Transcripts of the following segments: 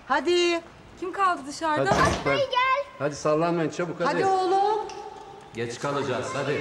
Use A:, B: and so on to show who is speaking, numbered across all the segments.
A: Hadi.
B: Kim kaldı dışarıda?
C: Hadi çocuklar. Hadi sallanmayın çabuk hadi.
A: Hadi oğlum.
C: Geç kalacağız hadi.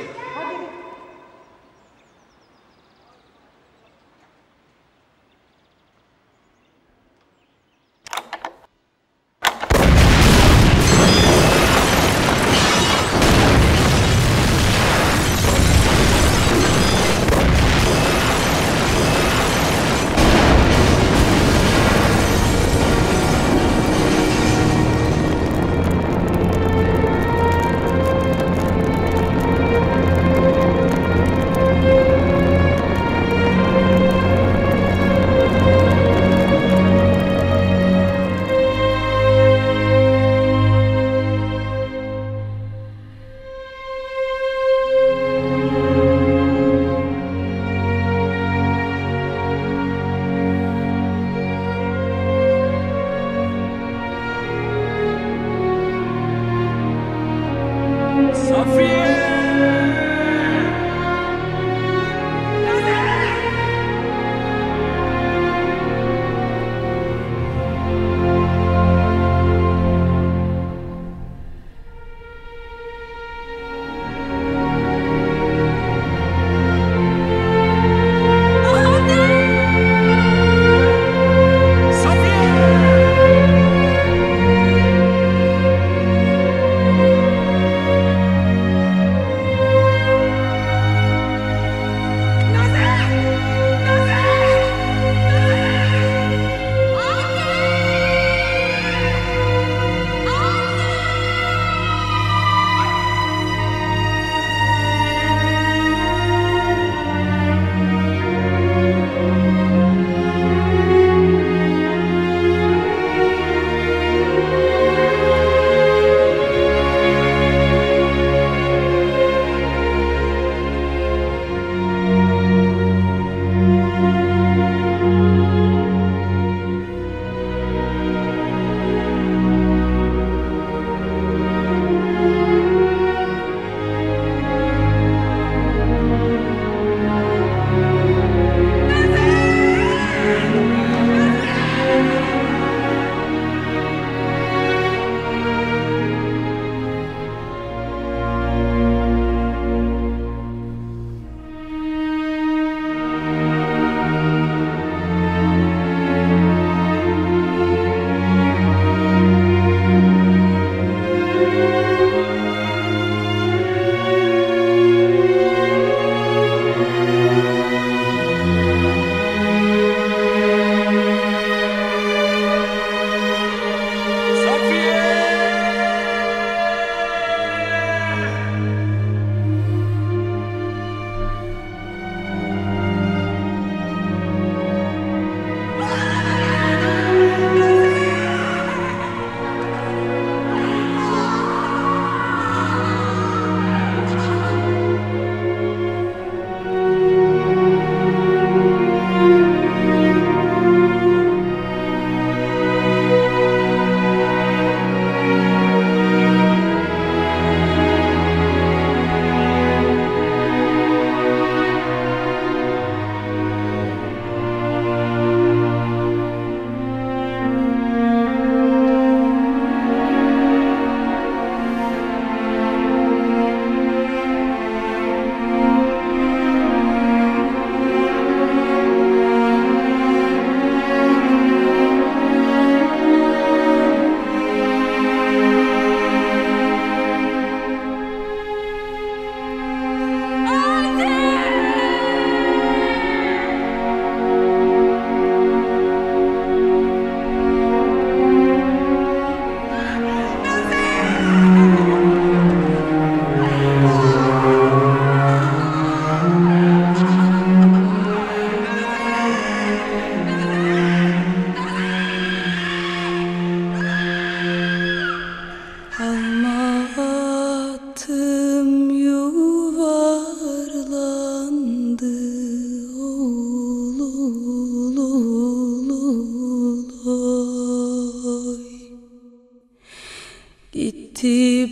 D: Gitti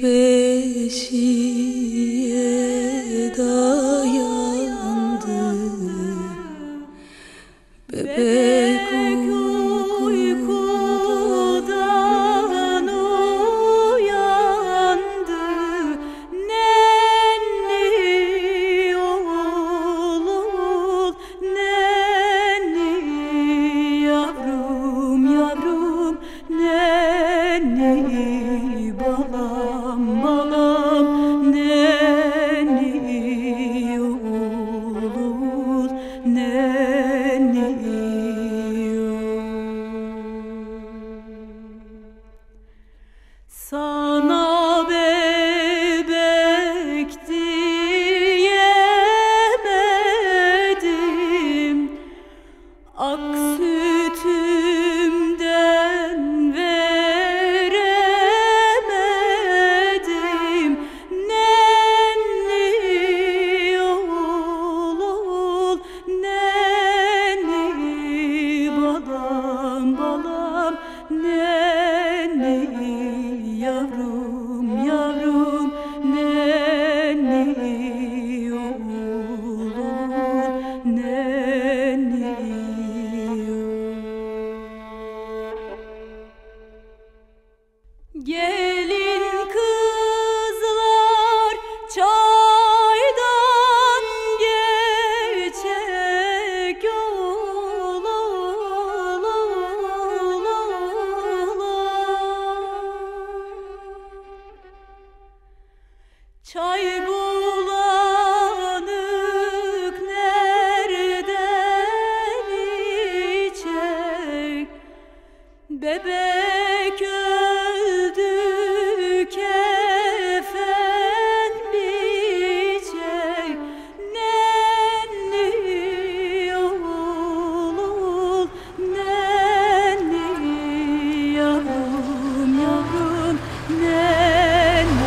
D: beşiğe dayandı, bebek uykuda Gelin kızlar çaydan geçecek yol çay bulanık nereden içecek bebek öldü kefen biçek nenni oğul nenni yavrum yavrum nenni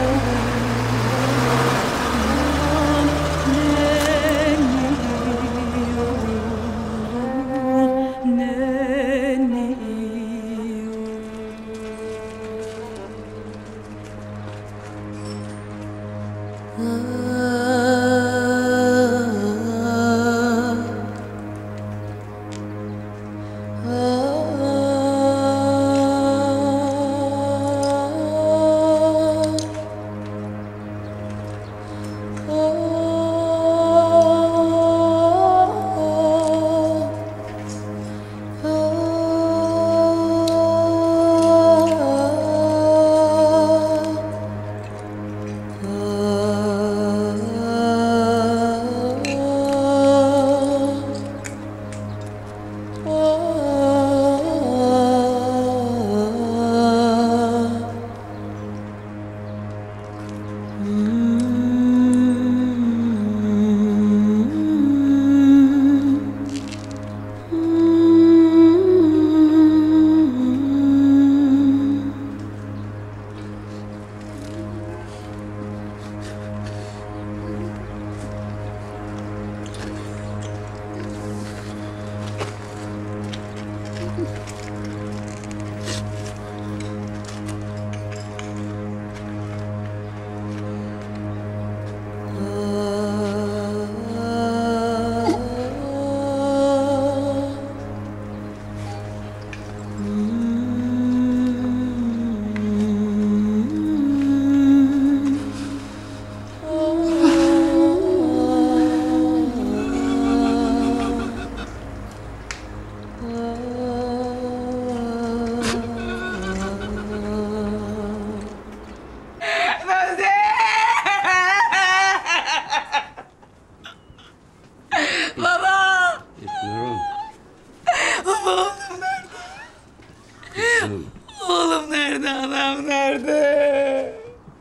A: Oğlum nerede, anam nerede?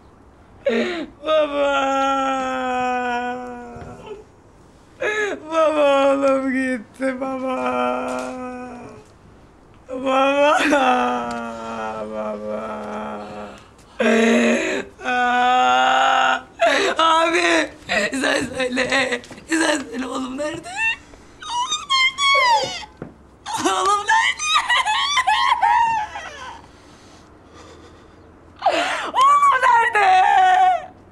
A: Baba! Baba oğlum gitti baba! Baba! Baba! Abi! Sen söyle! Sen söyle oğlum nerede? Oğlum nerede? Oğlum nerede?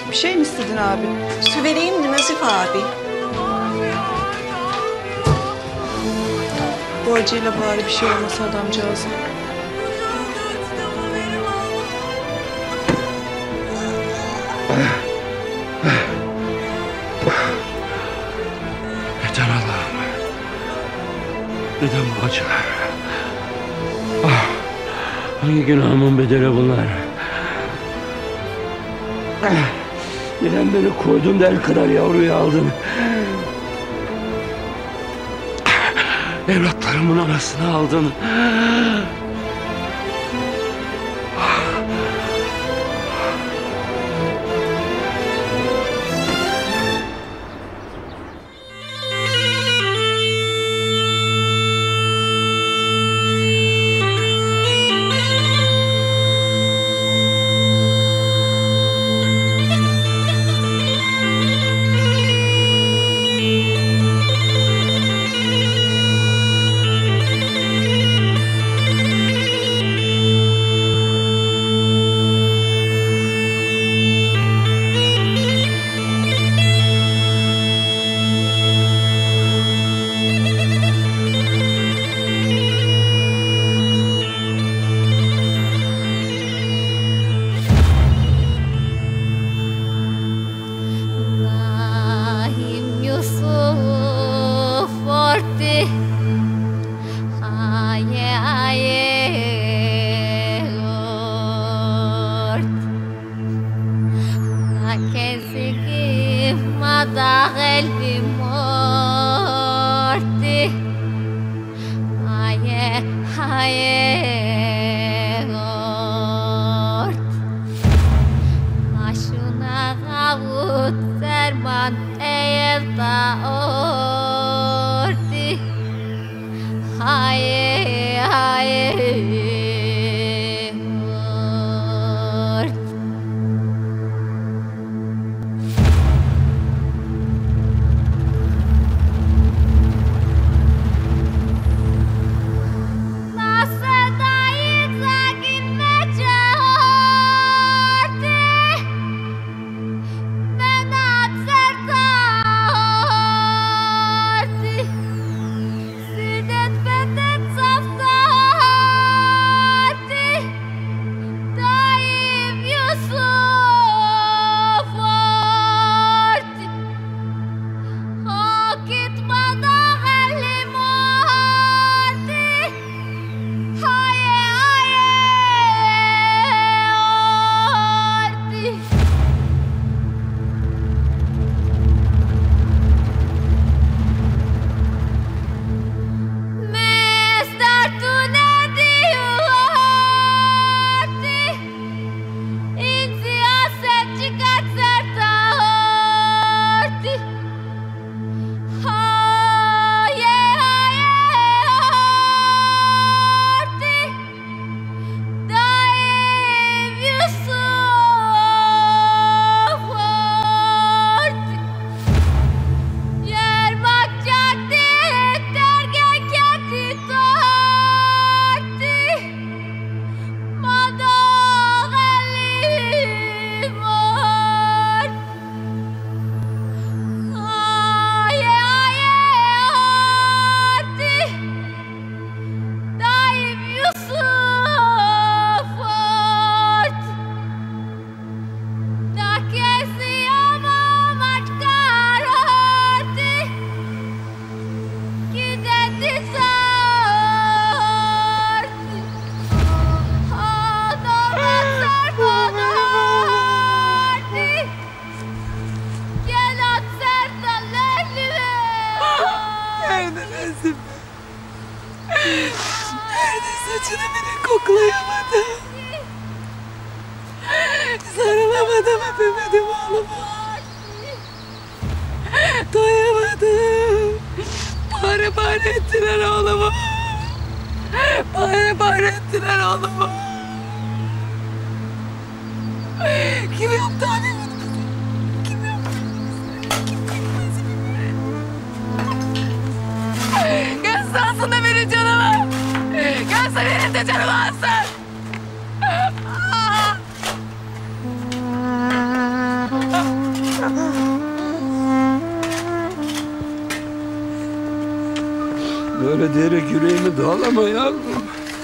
B: Bir şey mi istedin abi?
E: Su vereyim mi Nazif abi?
B: Bu acıyla bari bir şey olmasa adamcağızın.
C: Neden Allah'ım? Neden bu acılar? Ah, hangi günahımın bedeli bunlar? Ah, neden beni koydun da el kadar yavruyu aldın? Evlatlarımın anasını aldın.
A: Saçını bile koklayamadım. Sarılamadım, öpemedim oğlumu. Doyamadım. Bağıra ettiler oğlumu. Bağıra ettiler oğlumu. Kim yaptı annemin? Kim yaptı? Göz alsın da benim canımı. Göz benim de canımı alsın.
C: böyle diyerek yüreğimi dağlama yavrum.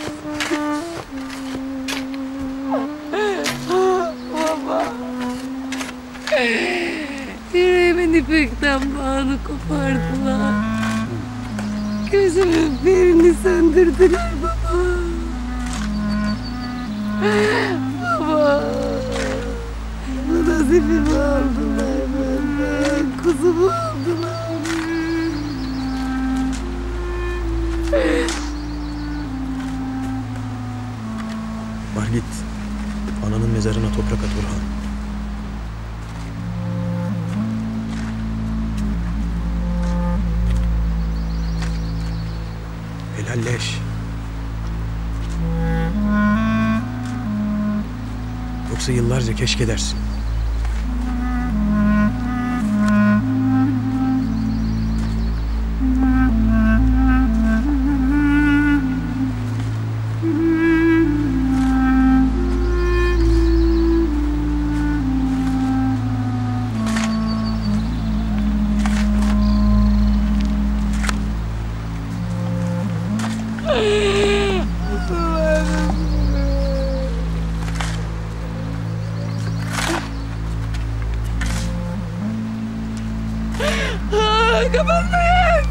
A: Yüreğimin ipekten bağını kopardılar. Gözümün birini söndürdüler baba. Baba. Nasibimi aldılar benden. Kuzumu aldılar.
F: Var git. Ananın mezarına toprak at Orhan. Helalleş. Yoksa yıllarca keşke dersin.
A: Kapatmayın!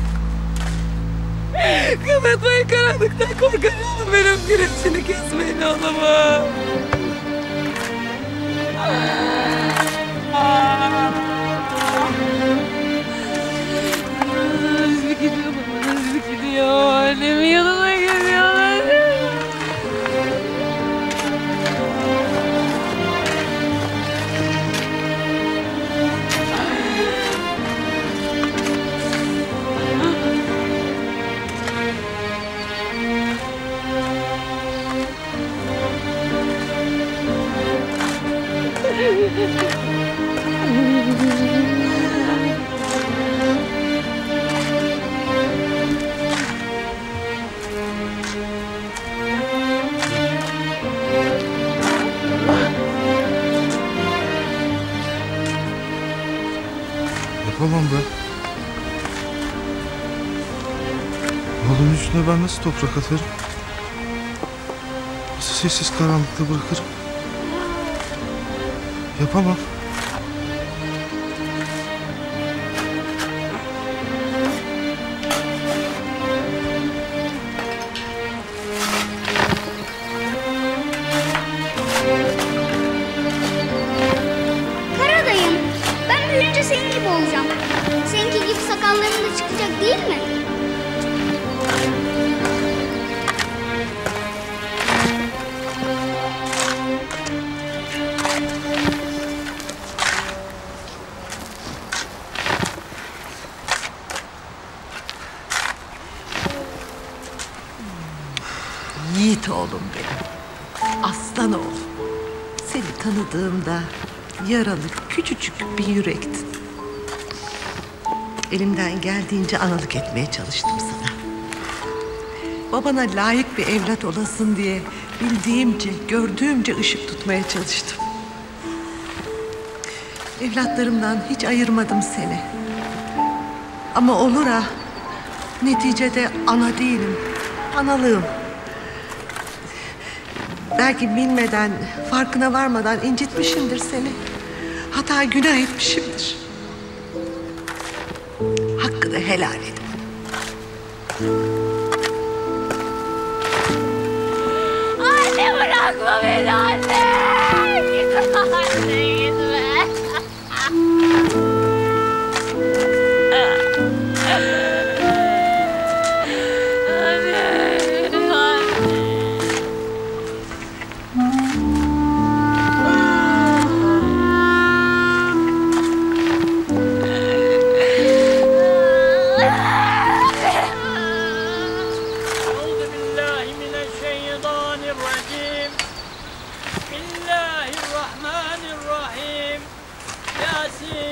A: Kapatmayın, karanlıktan korkarım. Benim güneşini kesmeyin oğluma. Nazmi gidiyor baba, Nazmi gidiyor. Annemin yanına geliyorlar.
G: Yapamam ben. Oğlumun üstüne ben nasıl toprak atarım? Nasıl sessiz karanlıkta bırakırım? Yapamam.
H: Karadayım, ben büyüyünce senin gibi olacağım. Seninki gibi sakalların da çıkacak değil mi?
I: Yiğit oğlum benim. Aslan oğlum. Seni tanıdığımda yaralı küçücük bir yürektin. Elimden geldiğince analık etmeye çalıştım sana. Babana layık bir evlat olasın diye bildiğimce, gördüğümce ışık tutmaya çalıştım. Evlatlarımdan hiç ayırmadım seni. Ama olur ha, neticede ana değilim, analığım. Belki bilmeden, farkına varmadan incitmişimdir seni. Hata günah etmişimdir. Hakkını helal et.
A: Anne bırakma beni anne. Gitme anne, gitme.
J: Bismillahirrahmanirrahim. Yasin.